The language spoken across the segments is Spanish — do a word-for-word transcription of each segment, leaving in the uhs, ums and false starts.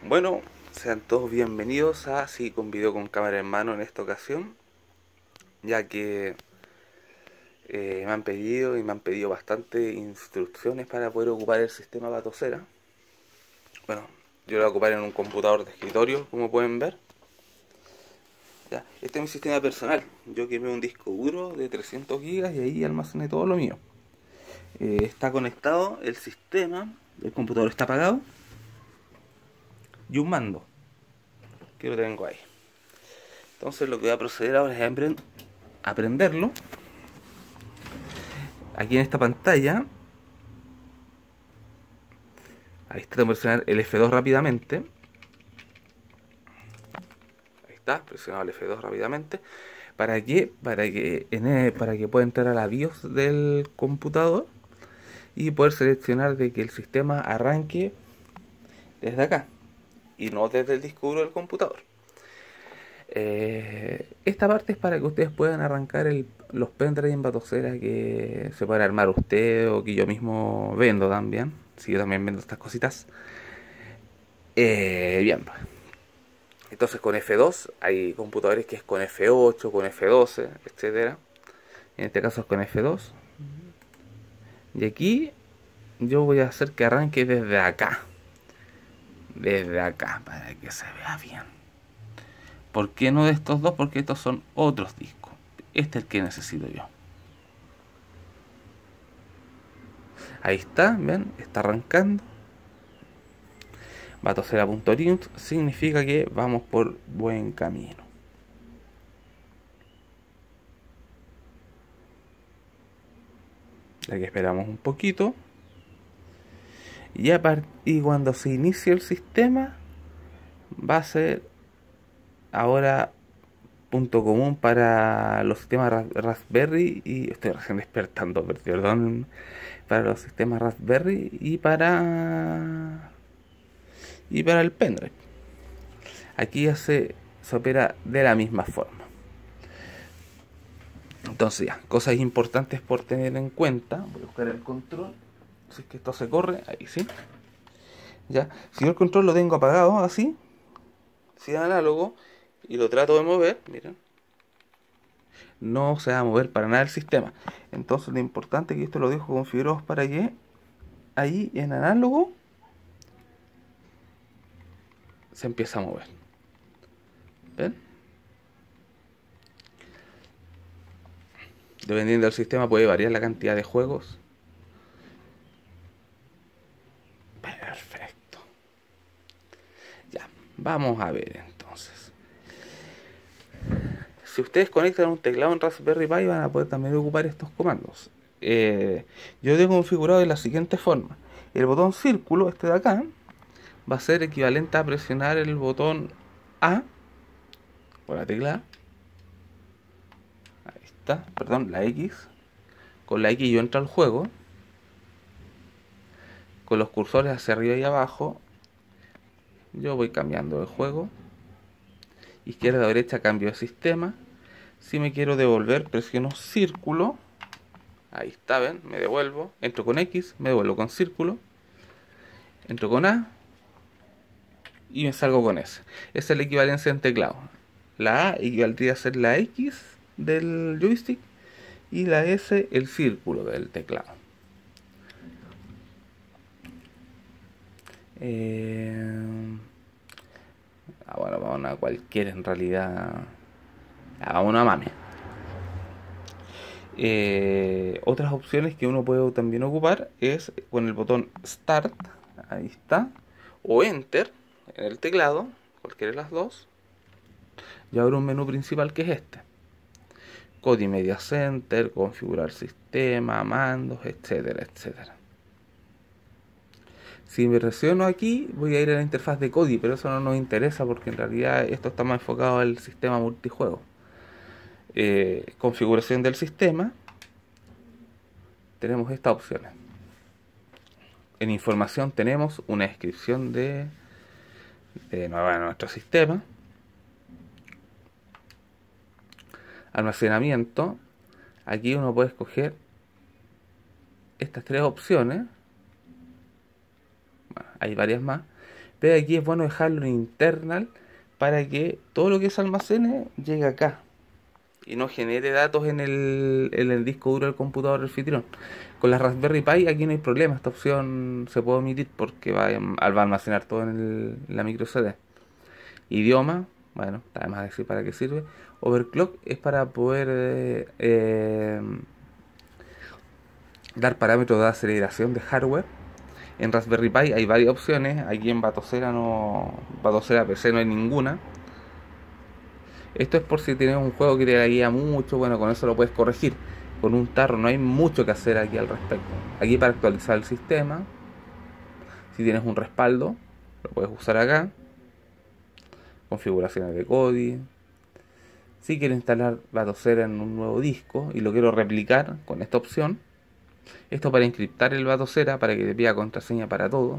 Bueno, sean todos bienvenidos a Sí con Video con Cámara en Mano en esta ocasión, ya que eh, me han pedido y me han pedido bastante instrucciones para poder ocupar el sistema Batocera. Bueno, yo lo voy a ocupar en un computador de escritorio, como pueden ver. Ya, este es mi sistema personal. Yo quemé un disco duro de trescientos gigas y ahí almacené todo lo mío. Eh, está conectado el sistema, el computador está apagado y un mando que lo tengo ahí. Entonces lo que voy a proceder ahora es a prenderlo. Aquí en esta pantalla, ahí está, tengo que presionar el F dos rápidamente. Ahí está, presionado el F dos rápidamente. ¿Para qué? Para que, en el, para que pueda entrar a la BIOS del computador y poder seleccionar de que el sistema arranque desde acá y no desde el disco duro del computador. Eh, esta parte es para que ustedes puedan arrancar el, los pendrive en Batocera que se pueden armar ustedes o que yo mismo vendo también. Si sí, yo también vendo estas cositas. Eh, bien, entonces con F dos hay computadores que es con F ocho, con F doce, etcétera. En este caso es con F dos. Y aquí yo voy a hacer que arranque desde acá. Desde acá, para que se vea bien. ¿Por qué no de estos dos? Porque estos son otros discos. Este es el que necesito yo. Ahí está, ven, está arrancando. Batocera.linux significa que vamos por buen camino. Aquí esperamos un poquito. Y, a part y cuando se inicie el sistema, va a ser ahora punto común para los sistemas Raspberry y estoy recién despertando, perdón, para los sistemas Raspberry y para y para el pendrive. Aquí ya se, se opera de la misma forma. Entonces ya, cosas importantes por tener en cuenta. Voy a buscar el control. Si es que esto se corre, ahí sí. Ya, si yo el control lo tengo apagado así, si análogo, y lo trato de mover, miren, no se va a mover para nada el sistema. Entonces lo importante es que esto lo dejo configurado para que ahí en análogo se empieza a mover. ¿Ven? Dependiendo del sistema puede variar la cantidad de juegos. Perfecto. Ya, vamos a ver entonces. Si ustedes conectan un teclado en Raspberry Pi van a poder también ocupar estos comandos. Eh, yo tengo configurado de la siguiente forma. El botón círculo, este de acá, va a ser equivalente a presionar el botón A por la tecla. Ahí está, perdón, la X. Con la X yo entro al juego. Con los cursores hacia arriba y abajo yo voy cambiando de juego. Izquierda a derecha cambio de sistema. Si me quiero devolver presiono círculo. Ahí está, ven, me devuelvo. Entro con X, me devuelvo con círculo. Entro con A y me salgo con S. Esa es la equivalencia en teclado. La A equivaldría a ser la X del joystick y la S el círculo del teclado. Eh... Ah, bueno, vamos a cualquiera en realidad. Ah, vamos a mame. Eh, otras opciones que uno puede también ocupar es con el botón Start, ahí está, o Enter en el teclado, cualquiera de las dos. Y abre un menú principal que es este: Kodi Media Center, configurar sistema, mandos, etcétera, etcétera. Si me presiono aquí, voy a ir a la interfaz de Kodi, pero eso no nos interesa porque en realidad esto está más enfocado al sistema multijuego. Eh, configuración del sistema. Tenemos estas opciones. En información tenemos una descripción de, de nuestro sistema. Almacenamiento. Aquí uno puede escoger estas tres opciones. Bueno, hay varias más, Pero aquí es bueno dejarlo en internal para que todo lo que se almacene llegue acá y no genere datos en el, en el disco duro del computador anfitrión. Con la Raspberry Pi aquí no hay problema, esta opción se puede omitir porque va, a- va a almacenar todo en, el- en la micro C D. Idioma, bueno, además de decir para qué sirve. Overclock es para poder eh, eh, dar parámetros de aceleración de hardware. En Raspberry Pi hay varias opciones. Aquí en Batocera no, Batocera P C no hay ninguna. Esto es por si tienes un juego que te la guía mucho, bueno, con eso lo puedes corregir. Con un tarro no hay mucho que hacer aquí al respecto. Aquí para actualizar el sistema, si tienes un respaldo, lo puedes usar acá. Configuraciones de Kodi. Si quiero instalar Batocera en un nuevo disco y lo quiero replicar con esta opción, esto para encriptar el Batocera para que te pida contraseña para todo.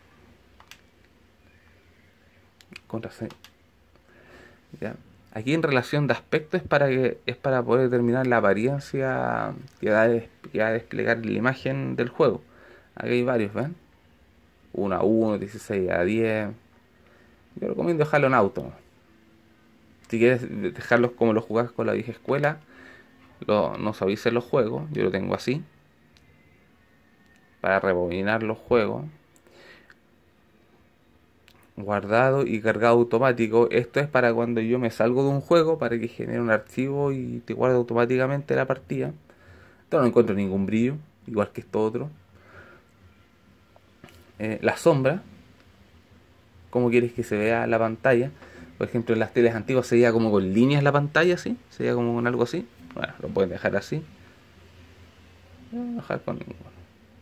Contraseña. ¿Ya? Aquí en relación de aspecto es para que es para poder determinar la apariencia que va, a, que va a desplegar la imagen del juego. Aquí hay varios, ¿ven? uno a uno, dieciséis a diez. Yo recomiendo dejarlo en auto. Si quieres dejarlos como los jugás con la vieja escuela, lo, no suavicen los juegos. Yo lo tengo así. Para rebobinar los juegos. Guardado y cargado automático. Esto es para cuando yo me salgo de un juego, para que genere un archivo y te guarde automáticamente la partida. No encuentro ningún brillo, igual que esto otro. Eh, la sombra, cómo quieres que se vea la pantalla. Por ejemplo, en las teles antiguas se veía como con líneas la pantalla, así. Se veía como con algo así. Bueno, lo pueden dejar así. No voy a dejar con ninguno.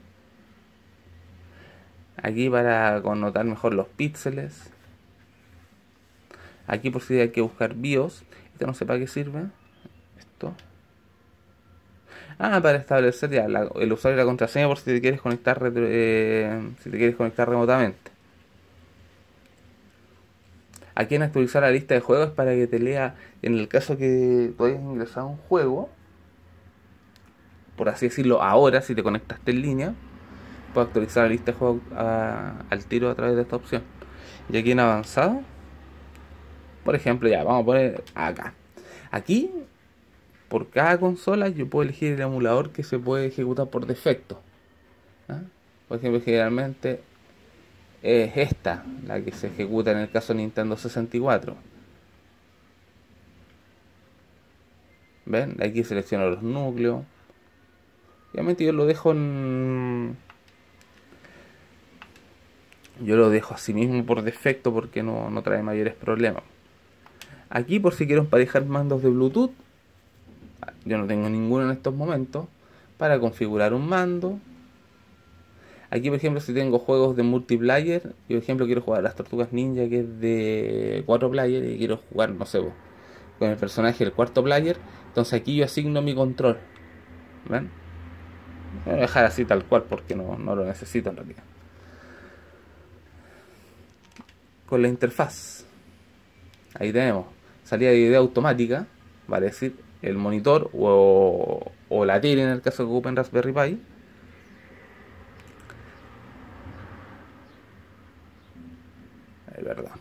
Aquí para connotar mejor los píxeles. Aquí por si hay que buscar BIOS. Esto no sé para qué sirve. Esto. Ah, para establecer ya la- el usuario y la contraseña por si te quieres conectar retro- eh, si te quieres conectar remotamente. Aquí en actualizar la lista de juegos para que te lea, en el caso que tú hayas ingresado a un juego, por así decirlo, ahora si te conectaste en línea, puedes actualizar la lista de juegos a- al tiro a través de esta opción. Y aquí en avanzado, por ejemplo, ya vamos a poner acá. Aquí, por cada consola, yo puedo elegir el emulador que se puede ejecutar por defecto. ¿Ah? Por ejemplo, generalmente es esta, la que se ejecuta en el caso de Nintendo sesenta y cuatro. ¿Ven? Aquí selecciono los núcleos. Obviamente yo lo dejo en... Yo lo dejo así mismo por defecto porque no, no trae mayores problemas. Aquí por si quiero emparejar mandos de Bluetooth, yo no tengo ninguno en estos momentos. Para configurar un mando. Aquí por ejemplo si tengo juegos de multiplayer, yo por ejemplo quiero jugar a las Tortugas Ninja que es de cuatro players y quiero jugar, no sé, con el personaje del cuarto player, entonces aquí yo asigno mi control. ¿Ven? Voy a dejar así tal cual porque no, no lo necesito en realidad. Con la interfaz, ahí tenemos salida de video automática, vale decir el monitor o, o la tele en el caso que ocupen Raspberry Pi. Es verdad.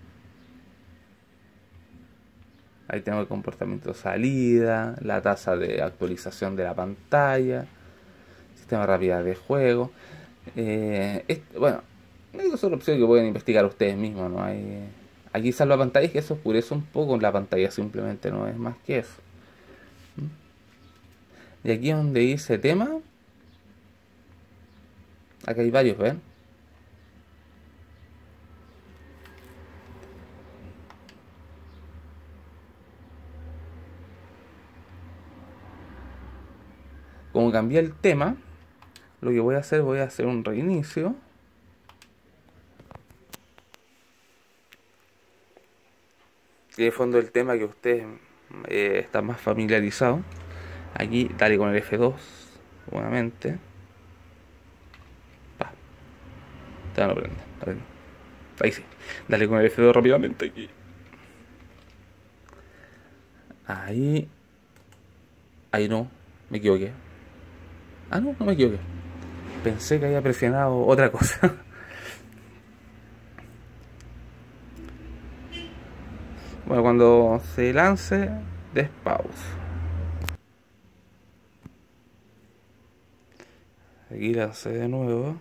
Ahí tengo el comportamiento de salida, la tasa de actualización de la pantalla, sistema de rapidez de juego. Eh, este, bueno, esas son opciones que pueden investigar ustedes mismos, ¿no? Hay, aquí salva pantallas que eso oscurece un poco la pantalla, simplemente no es más que eso. Y aquí donde dice tema, acá hay varios, ¿ven? Como cambié el tema, lo que voy a hacer, voy a hacer un reinicio. Y de fondo el tema que ustedes eh, están más familiarizados. Aquí dale con el F dos, nuevamente. Pa, te van a prender. Dale. Ahí sí. Dale con el F dos rápidamente aquí. Ahí. Ahí no. Me equivoqué. Ah, no, no me equivoqué. Pensé que había presionado otra cosa. Bueno, cuando se lance, despause. Aquí lancé de nuevo.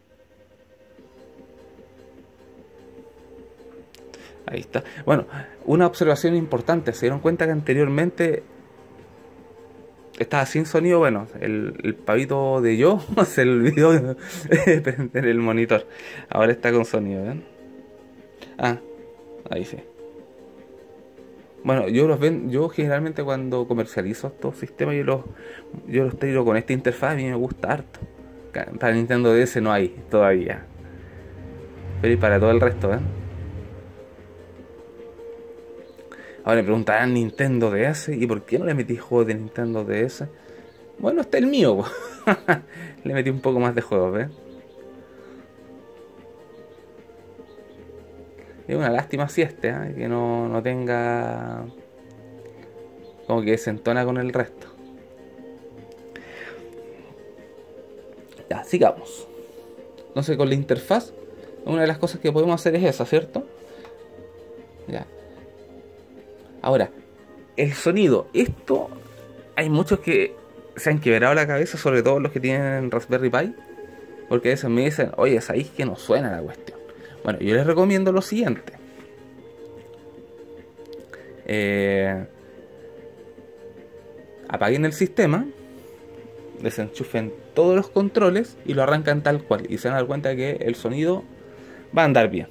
Ahí está. Bueno, una observación importante. Se dieron cuenta que anteriormente estaba sin sonido. Bueno, el, el pavito de yo se le olvidó prender el monitor. Ahora está con sonido, ¿ven? Ah, ahí sí. Bueno, yo los ven, yo generalmente cuando comercializo estos sistemas, yo los, yo los tiro con esta interfaz. A mí me gusta harto. Para Nintendo D S no hay todavía. Pero y para todo el resto, ¿ven? Ahora me preguntarán Nintendo D S, ¿y por qué no le metí juegos de Nintendo D S? Bueno, está el mío, le metí un poco más de juegos, ¿ves? Es una lástima si este, ¿eh? Que no, no tenga... como que se entona con el resto. Ya, sigamos. Entonces con la interfaz, una de las cosas que podemos hacer es esa, ¿cierto? Ya. Ahora, el sonido. Esto, hay muchos que se han quebrado la cabeza, sobre todo los que tienen Raspberry Pi, porque a veces me dicen, oye, ¿sabéis que no suena la cuestión? Bueno, yo les recomiendo lo siguiente. Eh, apaguen el sistema, desenchufen todos los controles y lo arrancan tal cual. Y se van a dar cuenta que el sonido va a andar bien.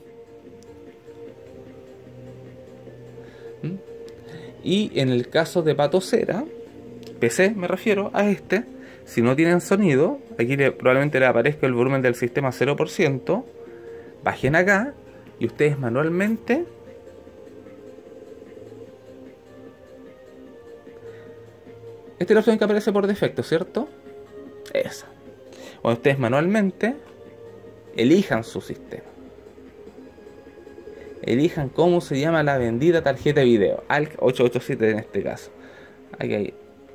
¿Mm? Y en el caso de Patocera, P C me refiero a este, si no tienen sonido, aquí le, probablemente le aparezca el volumen del sistema cero por ciento, bajen acá y ustedes manualmente esta es la opción que aparece por defecto, ¿cierto? Esa. Cuando ustedes manualmente elijan su sistema, elijan cómo se llama la bendita tarjeta de video, A L C ochocientos ochenta y siete en este caso. Aquí, ahí.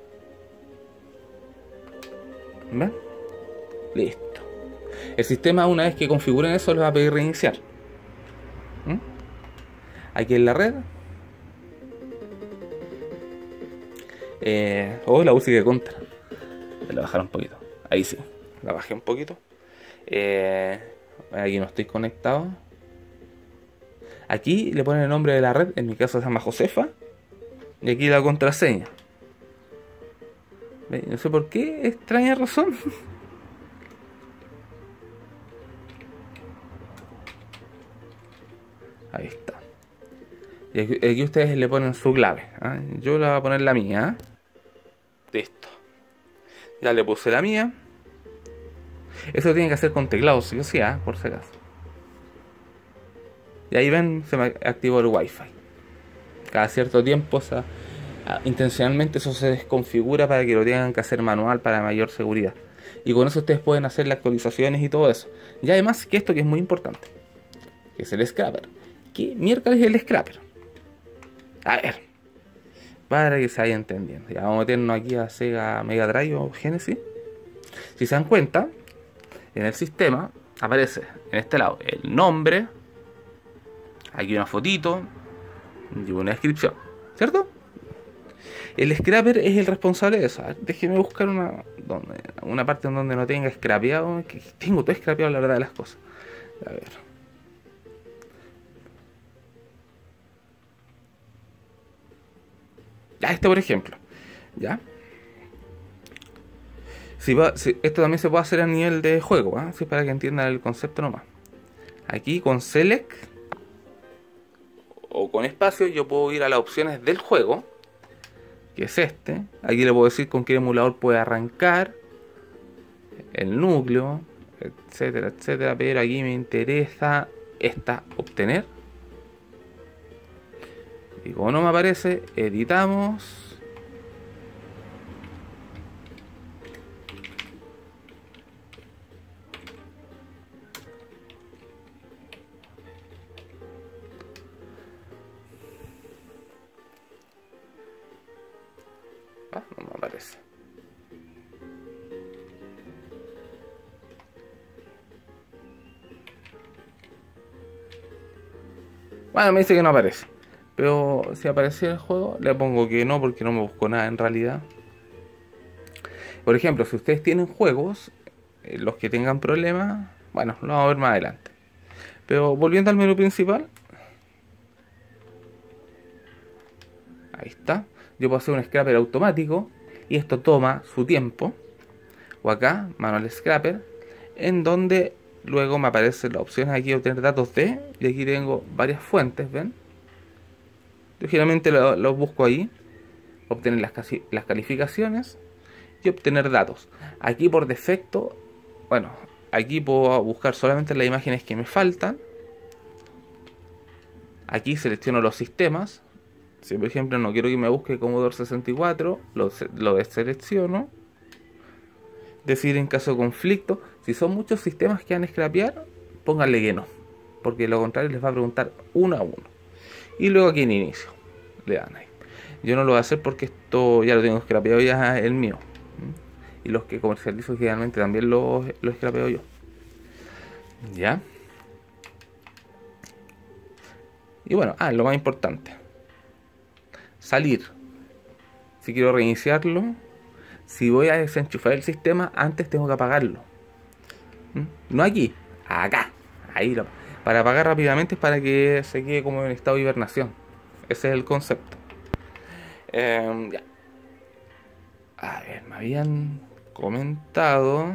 ¿Ven? Listo. El sistema, una vez que configuren eso, les va a pedir reiniciar. ¿Mm? Aquí en la red. Eh, oh, la música de contra. Voy a bajar un poquito. Ahí sí. La bajé un poquito. Eh, aquí no estoy conectado. Aquí le ponen el nombre de la red. En mi caso se llama Josefa. Y aquí la contraseña. No sé por qué, extraña razón. Ahí está. Y aquí, aquí ustedes le ponen su clave, ¿eh? Yo le voy a poner la mía, ¿eh? Listo. Ya le puse la mía. Eso tiene que hacer con teclado, sí o sí, ¿eh? Por si acaso. Y ahí ven, se me activó el wifi. Cada cierto tiempo, o sea, intencionalmente eso se desconfigura para que lo tengan que hacer manual para mayor seguridad. Y con eso ustedes pueden hacer las actualizaciones y todo eso. Y además que esto que es muy importante, que es el scrapper. ¿Qué miércoles es el scrapper? A ver, para que se vaya entendiendo. Ya vamos a meternos aquí a Sega Mega Drive o Genesis. Si se dan cuenta, en el sistema aparece en este lado el nombre, aquí una fotito y una descripción, ¿cierto? El scrapper es el responsable de eso. A ver, déjeme buscar una, donde, una parte en donde no tenga scrapeado. Que tengo todo scrapeado, la verdad de las cosas. A ver. Ya, este por ejemplo. ¿Ya? Si va, si, esto también se puede hacer a nivel de juego, ¿eh? Así para que entiendan el concepto nomás. Aquí con Select o con espacio yo puedo ir a las opciones del juego, que es este. Aquí le puedo decir con qué emulador puede arrancar, el núcleo, etcétera, etcétera. Pero aquí me interesa esta, obtener. Y como no me aparece, editamos. Ah, no me aparece. Bueno, me dice que no aparece. Pero si aparece en el juego, le pongo que no, porque no me busco nada en realidad. Por ejemplo, si ustedes tienen juegos, eh, los que tengan problemas, bueno, lo vamos a ver más adelante. Pero volviendo al menú principal, ahí está. Yo puedo hacer un scrapper automático y esto toma su tiempo. O acá, manual scrapper, en donde luego me aparecen las opciones aquí de obtener datos de, y aquí tengo varias fuentes, ¿ven? Yo generalmente los lo busco ahí, obtener las, casi, las calificaciones y obtener datos. Aquí por defecto, bueno, aquí puedo buscar solamente las imágenes que me faltan. Aquí selecciono los sistemas. Si por ejemplo no quiero que me busque Commodore sesenta y cuatro, lo, lo deselecciono. Decir en caso de conflicto, si son muchos sistemas que van a scrapear, pónganle que no, porque lo contrario les va a preguntar uno a uno. Y luego aquí en inicio, le dan ahí. Yo no lo voy a hacer porque esto ya lo tengo scrapeado, ya el mío. Y los que comercializo generalmente también los lo scrapeo yo. ¿Ya? Y bueno, ah, lo más importante. Salir. Si quiero reiniciarlo, si voy a desenchufar el sistema, antes tengo que apagarlo. ¿Mm? No aquí, acá. Ahí lo, para apagar rápidamente es para que se quede como en estado de hibernación. Ese es el concepto. Eh, ya. A ver, me habían comentado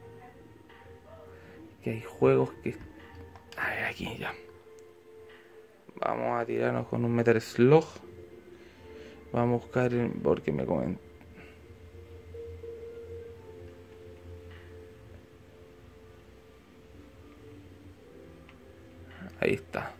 que hay juegos que... A ver, aquí ya. Vamos a tirarnos con un Metal Slug. Vamos a buscar en... porque me comentan. Ahí está.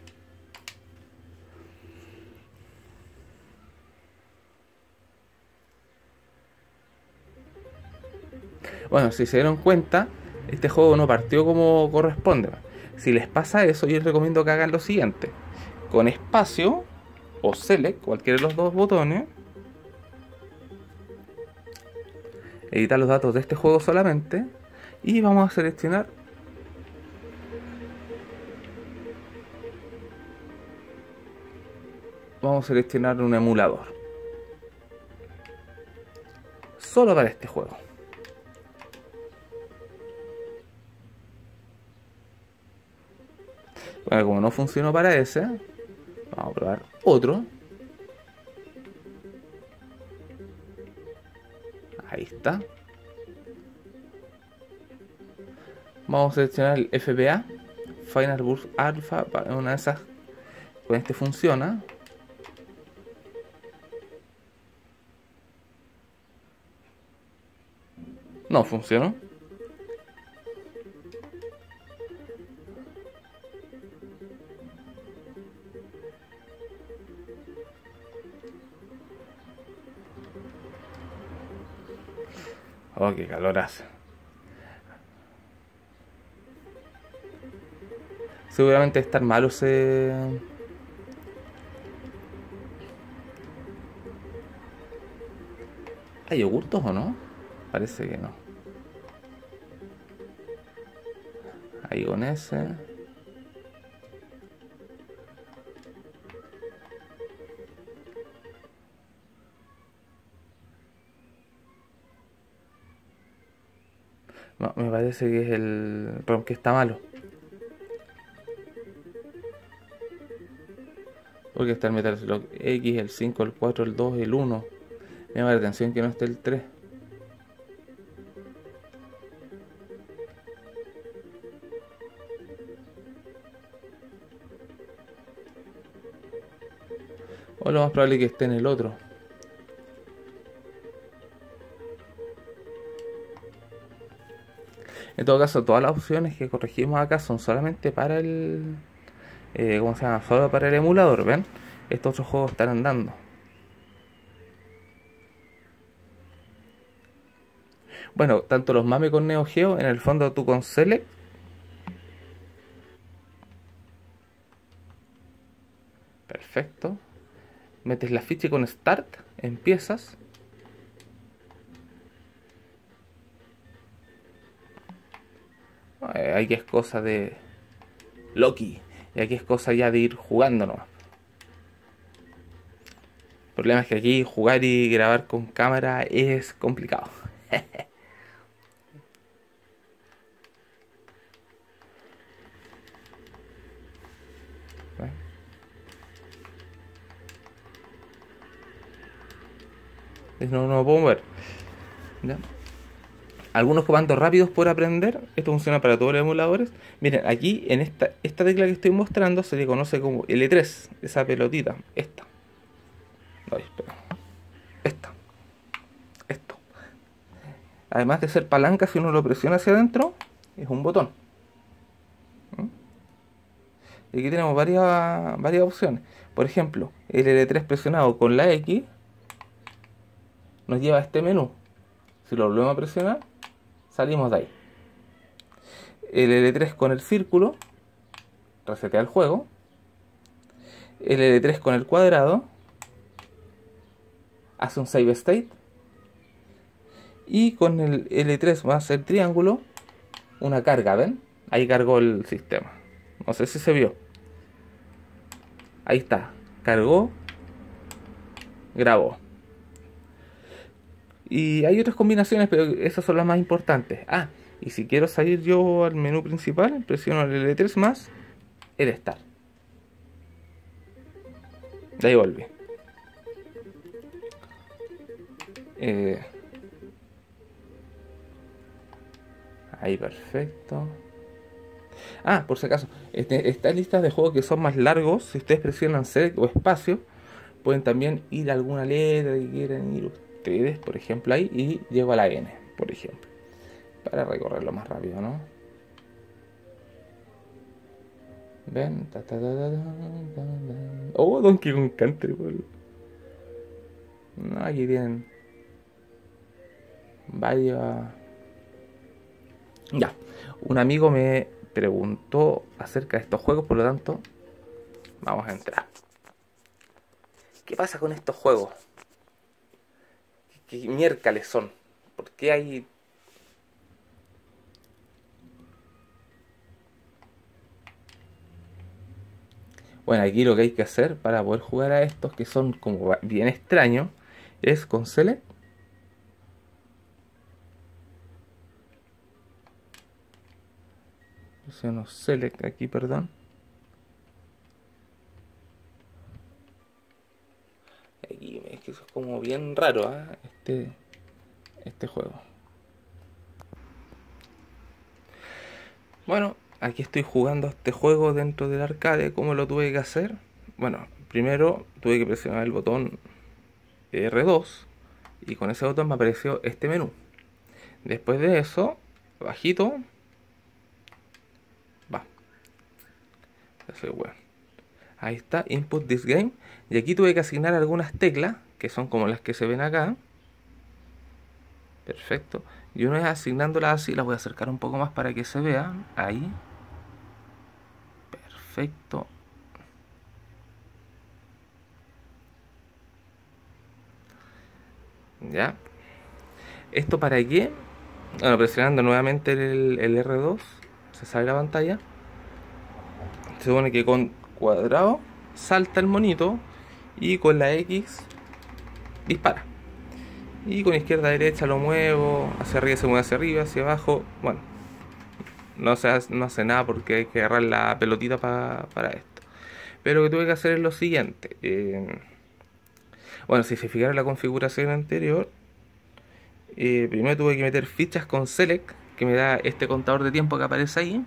Bueno, si se dieron cuenta, este juego no partió como corresponde. Si les pasa eso, yo les recomiendo que hagan lo siguiente. Con espacio o select, cualquiera de los dos botones, editar los datos de este juego solamente, y vamos a seleccionar vamos a seleccionar un emulador solo para este juego. Bueno, como no funcionó para ese, vamos a probar otro. Ahí está. Vamos a seleccionar el F B A, Final Burst Alpha, para una de esas. Con este funciona. No funcionó. Oh, qué calor hace. Seguramente estar malo ese... ¿Hay yogurtos o no? Parece que no. Ahí con ese. No, me parece que es el ROM que está malo. Porque está el Metal Slug X, el cinco, el cuatro, el dos, el uno. Me llama la atención que no esté el tres. O lo más probable es que esté en el otro. En todo caso, todas las opciones que corregimos acá son solamente para el... Eh, ¿Cómo se llama? Solo para el emulador, ¿ven? Estos otros juegos están andando. Bueno, tanto los MAME con Neo Geo, en el fondo tú con Select. Perfecto. Metes la ficha y con Start empiezas. Eh, aquí es cosa de Loki. Y aquí es cosa ya de ir jugando nomás. problema es que aquí jugar y grabar con cámara es complicado. No, no lo puedo ver. ¿Ya? Algunos comandos rápidos por aprender. Esto funciona para todos los emuladores. Miren, aquí en esta, esta tecla que estoy mostrando se le conoce como L tres. Esa pelotita. Esta. No, espera. Esta. Esto. Además de ser palanca, si uno lo presiona hacia adentro, es un botón. ¿Mm? Y aquí tenemos varias, varias opciones. Por ejemplo, el L tres presionado con la X nos lleva a este menú. Si lo volvemos a presionar, salimos de ahí. El L tres con el círculo resetea el juego. El L tres con el cuadrado hace un save state. Y con el L tres más el triángulo, una carga, ¿ven? Ahí cargó el sistema. No sé si se vio. Ahí está. Cargó. Grabó. Y hay otras combinaciones, pero esas son las más importantes. Ah, y si quiero salir yo al menú principal, presiono el L tres más el Start. De ahí volví. Eh, ahí, perfecto. Ah, por si acaso, este, estas listas de juegos que son más largos, si ustedes presionan Select o espacio, pueden también ir a alguna letra que quieran ir ustedes, por ejemplo ahí, y llego a la N, por ejemplo, para recorrerlo más rápido, ¿no? Ven, ta, ta, ta, ta, ta, ta. Oh, Donkey Kong Country, boludo. No, aquí tienen varios. Ya, un amigo me preguntó acerca de estos juegos, por lo tanto, vamos a entrar. ¿Qué pasa con estos juegos? ¿Qué miércoles son? ¿Por qué hay...? Bueno, aquí lo que hay que hacer para poder jugar a estos, que son como bien extraños, es con Select. Presiono Select aquí, perdón. Aquí es que eso es como bien raro, ¿eh? este, este juego. Bueno, aquí estoy jugando este juego dentro del arcade. ¿Cómo lo tuve que hacer? Bueno, primero tuve que presionar el botón R dos y con ese botón me apareció este menú. Después de eso, bajito, va. Bueno. Ahí está, Input this game. Y aquí tuve que asignar algunas teclas, que son como las que se ven acá. Perfecto. Y una vez asignándolas así, las voy a acercar un poco más para que se vea. Ahí. Perfecto. Ya. ¿Esto para qué? Bueno, presionando nuevamente el, el R dos, se sale la pantalla. Se supone que con cuadrado salta el monito y con la X dispara. Y con izquierda a derecha lo muevo, hacia arriba se mueve hacia arriba, hacia abajo. Bueno, no se hace, no hace nada porque hay que agarrar la pelotita pa, para esto. Pero lo que tuve que hacer es lo siguiente. Eh, bueno, si se fijaron en la configuración anterior, eh, primero tuve que meter fichas con Select, que me da este contador de tiempo que aparece ahí.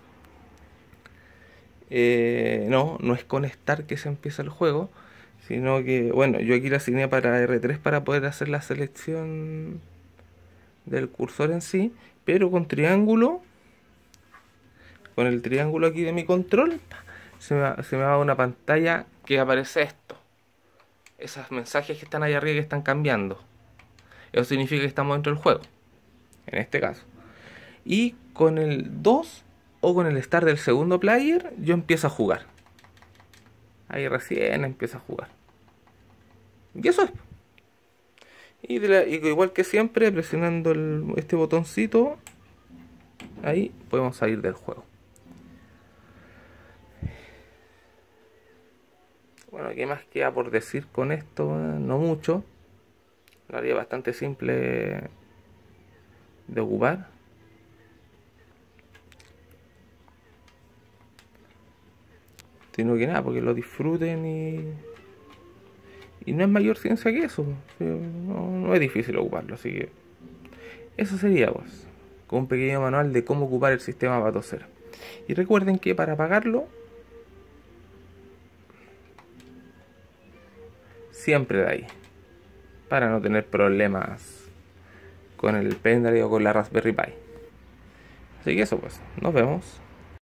Eh, no, no es con Start que se empieza el juego, sino que, bueno, yo aquí la asigné para R tres para poder hacer la selección del cursor en sí, pero con triángulo, con el triángulo aquí de mi control, se me, va, se me va una pantalla que aparece esto. Esos mensajes que están ahí arriba que están cambiando. Eso significa que estamos dentro del juego, en este caso. Y con el dos o con el Start del segundo player, yo empiezo a jugar. Ahí recién empiezo a jugar. Y eso es. Y, de la, y igual que siempre, presionando el, este botoncito, ahí podemos salir del juego. Bueno, ¿qué más queda por decir con esto? No mucho. Lo haría bastante simple de ocupar. Sino que nada, porque lo disfruten y... Y no es mayor ciencia que eso. No, no es difícil ocuparlo, así que... Eso sería, pues, con un pequeño manual de cómo ocupar el sistema para toser. Y recuerden que para apagarlo, siempre de ahí, para no tener problemas con el pendrive o con la Raspberry Pi. Así que eso, pues, nos vemos.